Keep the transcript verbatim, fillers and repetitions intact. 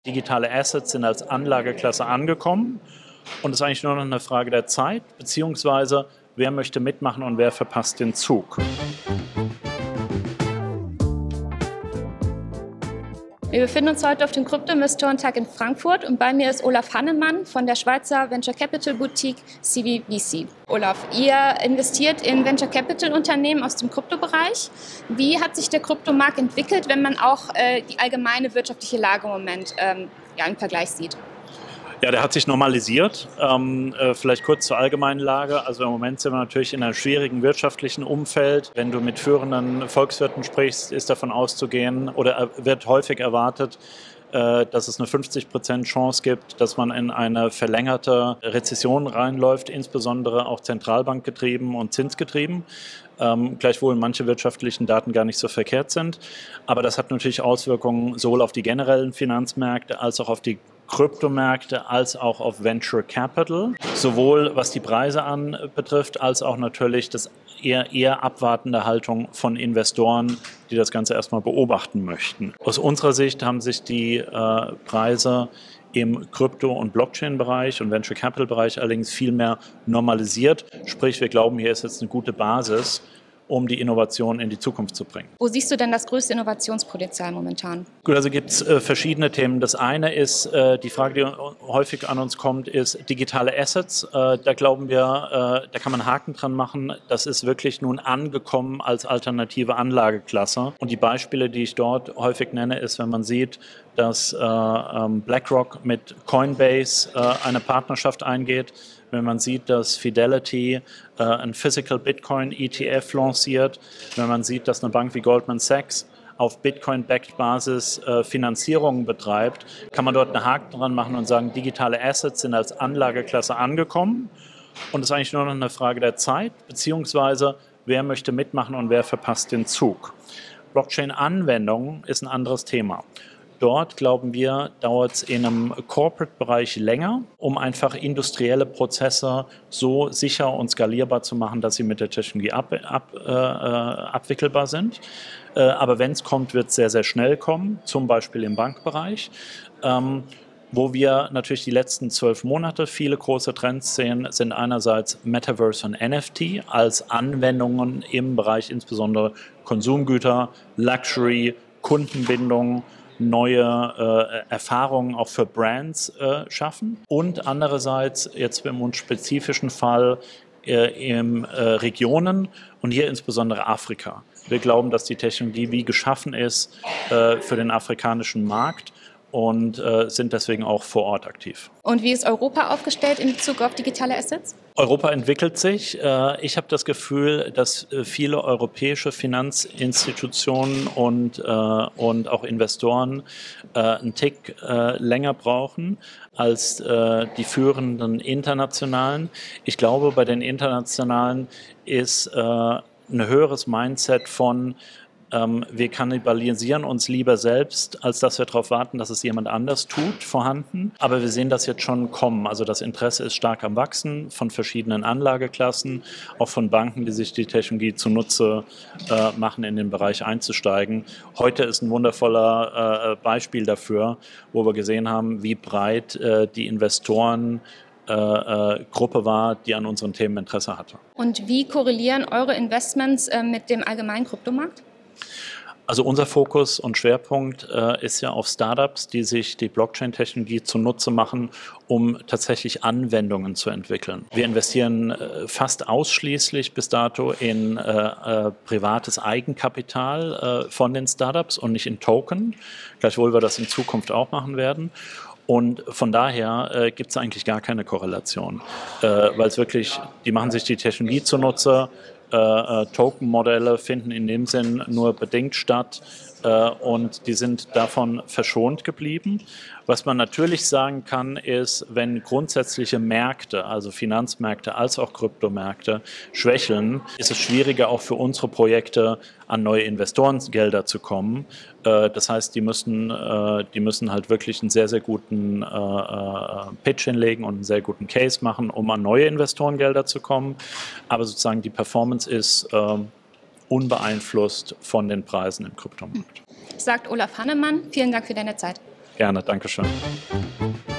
Digitale Assets sind als Anlageklasse angekommen und es ist eigentlich nur noch eine Frage der Zeit, beziehungsweise wer möchte mitmachen und wer verpasst den Zug. Wir befinden uns heute auf dem Krypto-Investorentag in Frankfurt und bei mir ist Olaf Hannemann von der Schweizer Venture Capital Boutique C V V C. Olaf, ihr investiert in Venture Capital Unternehmen aus dem Kryptobereich. Wie hat sich der Kryptomarkt entwickelt, wenn man auch äh, die allgemeine wirtschaftliche Lage im Moment ähm, ja, im Vergleich sieht? Ja, der hat sich normalisiert. Ähm, äh, vielleicht kurz zur allgemeinen Lage. Also im Moment sind wir natürlich in einem schwierigen wirtschaftlichen Umfeld. Wenn du mit führenden Volkswirten sprichst, ist davon auszugehen oder wird häufig erwartet, äh, dass es eine fünfzig Prozent Chance gibt, dass man in eine verlängerte Rezession reinläuft, insbesondere auch zentralbankgetrieben und zinsgetrieben. Ähm, gleichwohl manche wirtschaftlichen Daten gar nicht so verkehrt sind. Aber das hat natürlich Auswirkungen sowohl auf die generellen Finanzmärkte als auch auf die Kryptomärkte als auch auf Venture Capital, sowohl was die Preise anbetrifft, als auch natürlich das eher, eher abwartende Haltung von Investoren, die das Ganze erstmal beobachten möchten. Aus unserer Sicht haben sich die äh, Preise im Krypto- und Blockchain-Bereich und Venture Capital-Bereich allerdings viel mehr normalisiert. Sprich, wir glauben, hier ist jetzt eine gute Basis, um die Innovation in die Zukunft zu bringen. Wo siehst du denn das größte Innovationspotenzial momentan? Gut, also gibt es äh, verschiedene Themen. Das eine ist, äh, die Frage, die häufig an uns kommt, ist digitale Assets. Äh, da glauben wir, äh, da kann man Haken dran machen. Das ist wirklich nun angekommen als alternative Anlageklasse. Und die Beispiele, die ich dort häufig nenne, ist, wenn man sieht, dass äh, ähm, BlackRock mit Coinbase äh, eine Partnerschaft eingeht, wenn man sieht, dass Fidelity äh, ein Physical Bitcoin E T F lanciert, wenn man sieht, dass eine Bank wie Goldman Sachs auf Bitcoin-Backed-Basis äh, Finanzierungen betreibt, kann man dort einen Haken dran machen und sagen, digitale Assets sind als Anlageklasse angekommen und es ist eigentlich nur noch eine Frage der Zeit, beziehungsweise wer möchte mitmachen und wer verpasst den Zug. Blockchain-Anwendung ist ein anderes Thema. Dort, glauben wir, dauert es in einem Corporate-Bereich länger, um einfach industrielle Prozesse so sicher und skalierbar zu machen, dass sie mit der Technologie ab, ab, äh, abwickelbar sind. Äh, aber wenn es kommt, wird es sehr, sehr schnell kommen, zum Beispiel im Bankbereich. Ähm, Wo wir natürlich die letzten zwölf Monate viele große Trends sehen, sind einerseits Metaverse und N F T als Anwendungen im Bereich insbesondere Konsumgüter, Luxury, Kundenbindung, neue äh, Erfahrungen auch für Brands äh, schaffen und andererseits jetzt im spezifischen Fall äh, in äh, Regionen und hier insbesondere Afrika. Wir glauben, dass die Technologie wie geschaffen ist äh, für den afrikanischen Markt und äh, sind deswegen auch vor Ort aktiv. Und wie ist Europa aufgestellt in Bezug auf digitale Assets? Europa entwickelt sich. Äh, ich habe das Gefühl, dass äh, viele europäische Finanzinstitutionen und, äh, und auch Investoren äh, einen Tick äh, länger brauchen als äh, die führenden internationalen. Ich glaube, bei den internationalen ist äh, ein höheres Mindset von Ähm, wir kannibalisieren uns lieber selbst, als dass wir darauf warten, dass es jemand anders tut, vorhanden. Aber wir sehen das jetzt schon kommen. Also das Interesse ist stark am Wachsen von verschiedenen Anlageklassen, auch von Banken, die sich die Technologie zunutze äh, machen, in den Bereich einzusteigen. Heute ist ein wundervoller äh, Beispiel dafür, wo wir gesehen haben, wie breit äh, die Investoren Äh, äh, Gruppe war, die an unseren Themen Interesse hatte. Und wie korrelieren eure Investments äh, mit dem allgemeinen Kryptomarkt? Also unser Fokus und Schwerpunkt äh, ist ja auf Startups, die sich die Blockchain-Technologie zunutze machen, um tatsächlich Anwendungen zu entwickeln. Wir investieren äh, fast ausschließlich bis dato in äh, äh, privates Eigenkapital äh, von den Startups und nicht in Token, gleichwohl wir das in Zukunft auch machen werden. Und von daher äh, gibt es eigentlich gar keine Korrelation, äh, weil es wirklich, die machen sich die Technologie zunutze, äh, äh, Token-Modelle finden in dem Sinn nur bedingt statt äh, und die sind davon verschont geblieben. Was man natürlich sagen kann, ist, wenn grundsätzliche Märkte, also Finanzmärkte als auch Kryptomärkte, schwächeln, ist es schwieriger auch für unsere Projekte an neue Investorengelder zu kommen. Das heißt, die müssen, die müssen halt wirklich einen sehr, sehr guten Pitch hinlegen und einen sehr guten Case machen, um an neue Investorengelder zu kommen. Aber sozusagen die Performance ist unbeeinflusst von den Preisen im Kryptomarkt. Sagt Olaf Hannemann. Vielen Dank für deine Zeit. Gerne, Dankeschön.